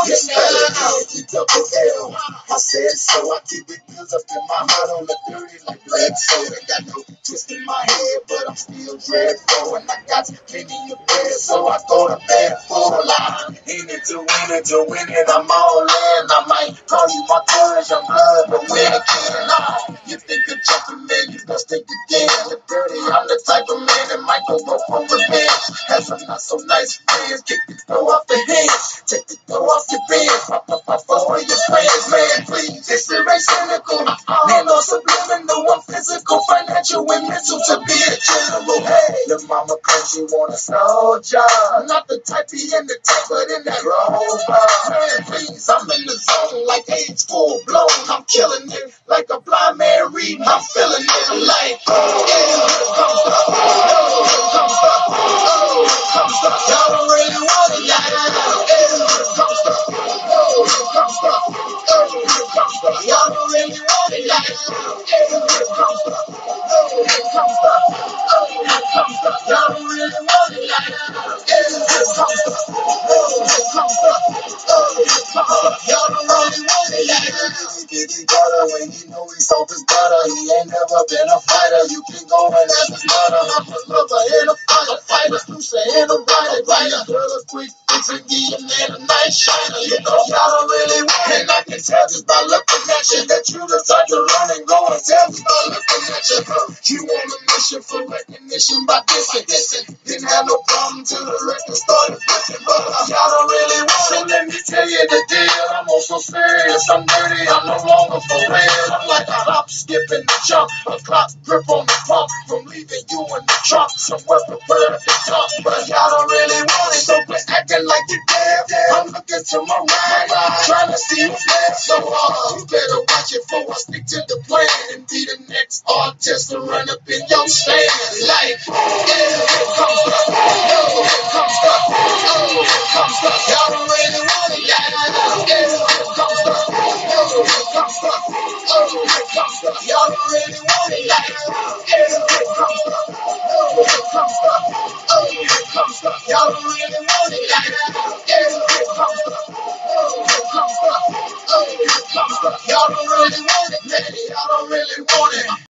L. I said so, I keep it bills up in my heart on the 30 like blood. So I got no twist in my head, but I'm still dreadful. And I got plenty of bread, so I go to bed full. I'm in it to win it, I'm all in. I might call you my courage, I'm blood, but when again, no. You think of jumping, man, you must think again. The dirty, I'm the type of man that might go for revenge. Have some not so nice friends, kick the throw off the hands, take the throw off your bed, pop for your friends, man, please. This shit ain't cynical, man, no subliminal, I'm physical, financial, and mental to be a general. Hey, your mama claims she want a soldier, not the type be in the tank, but in that rover. Man, please, I'm in the zone like AIDS full blown, I'm killing it like a blind man reading, I'm feeling it, I'm like, oh, yeah, here comes the, oh, here comes the, oh, here comes the, y'all don't really want it, yeah, here comes the, oh, here comes the, oh, here comes the, y'all don't really want it, yeah, here comes the, oh, here comes the, oh, here comes the, y'all don't really want it, yeah, here comes the, oh, here comes the, oh, here comes the, y'all don't really want it, yeah, he better when he know he's off his butter. He ain't never been a fighter. You can go and ask his mother. I'm a lover and a fighter, producer and a writer. Girl, a quick fix and give a man a nice shiner. You know y'all don't really want it. And I can tell just by looking at you that you the type to run and go and tell me by looking at you. You on a mission for recognition by dissing. Didn't have no problem till the record started flipping. But y'all don't really want it. Let me tell you the deal. I'm also serious. I'm dirty. I'm no longer for real. I'm like a hop, skip, and a jump. A clock grip on the pump from leaving you in the trunk. Somewhere prepared to dump. But y'all don't really want it. So quit acting like you damn. I'm looking to my right. Trying to see who's left. So you better watch it before I stick to the plan and be the next artist to run up in your stand. Like, yeah, here comes the, oh, here comes the, oh, here comes the, y'all don't really want it. Yeah, here comes the, oh, here comes the, oh, here comes the, y'all don't really want it. Yeah, here comes the, oh, here comes the, oh, here comes the, y'all don't really want it. Yeah, here comes the, oh, here comes the, oh, here comes the, y'all don't really want it. Man, y'all don't really want it.